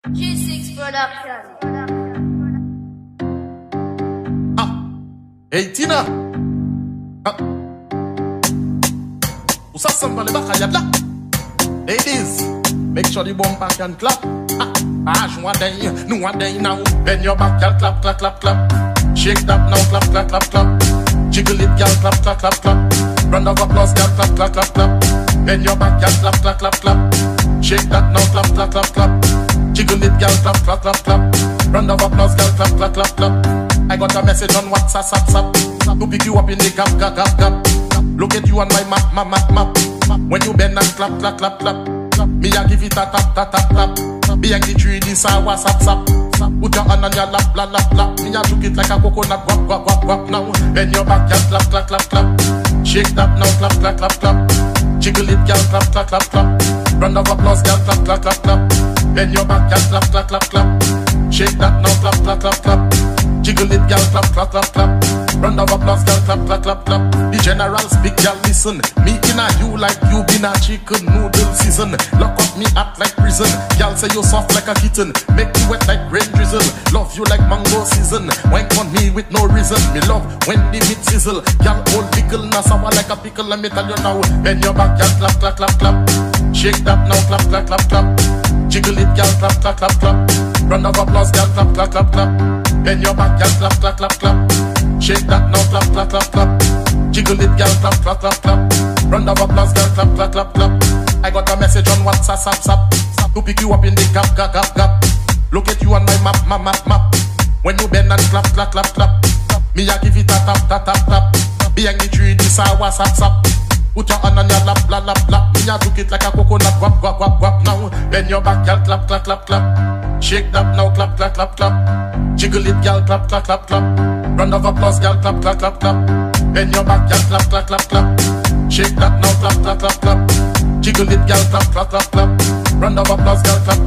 G6 Production. Hey Tina, usa samba le baka yad la. Ladies, make sure the bumper can clap. One day, no one day now. Bend your back, girl, clap, clap, clap, clap. Shake that now, clap, clap, clap, clap. Jiggle it, girl, clap, clap, clap, clap. Round of applause, girl, clap, clap, clap, clap. Bend your back, girl, clap, clap, clap, clap. Shake that now, clap, clap, clap, clap. Jiggle it, girl, clap, clap, clap, clap. Round of applause, girl, clap, clap, clap, clap. I got a message on WhatsApp, to pick you up in the gap, gap, gap, gap. Look at you on my map. When you bend and clap, clap, clap, clap. Me a give it a tap, tap, tap, tap. Behind the tree, this a WhatsApp, sap. Put your hand on your lap, lap, lap, lap. Me a took it like a coconut, guap, guap, guap, guap. Now bend your back, girl, clap, clap, clap, clap. Shake that now, clap, clap, clap, clap. Jiggle it, girl, clap, clap, clap, clap. Round of applause, girl, clap, clap, clap, clap. Bend your back, girl, clap, clap, clap, clap. Shake that now, clap, clap, clap, clap. Jiggle it, girl, clap, clap, clap, clap. Round of applause, girl, clap, clap, clap, clap. The general speak, girl, listen. Me in a you like you been a chicken noodle season. Lock up me act like prison. Girl say you soft like a kitten. Make you wet like rain drizzle. Love you like mango season. Wine on me with no reason. Me love when the meat sizzle. Girl, old pickle, na sour like a pickle. Let me tell you now. Bend your back, girl, clap, clap, clap, clap. Shake that now, clap, clap, clap, clap. Jiggle it, girl, clap, clap, clap, clap. Round of applause, girl, clap, clap, clap, clap. Bend your back, girl, clap, clap, clap, clap. Shake that now, clap, clap, clap, clap. Jiggle it, girl, clap, clap, clap, clap. Round of applause, girl, clap, clap, clap, clap. I got a message on WhatsApp, to pick you up in the gap, gap, gap, gap. Look at you on my map. When you bend and clap, clap, clap, clap. Me a give it a tap, tap, tap, tap. Behind the tree, this a WhatsApp, sap. Put your hand on your lap, lap, lap, lap. Me a took it like a coconut, guap, guap, guap, guap. Now bend your back, girl, clap, clap, clap, clap. Shake that now, clap, clap, clap, clap. Jiggle it, girl, clap, clap, clap, clap. Round of applause, girl, clap, clap, clap, clap. Bend your back, girl, clap, clap, clap, clap. Shake that now, clap, clap, clap, clap. Jiggle it, girl, clap, clap, clap, clap. Round of applause, girl, clap.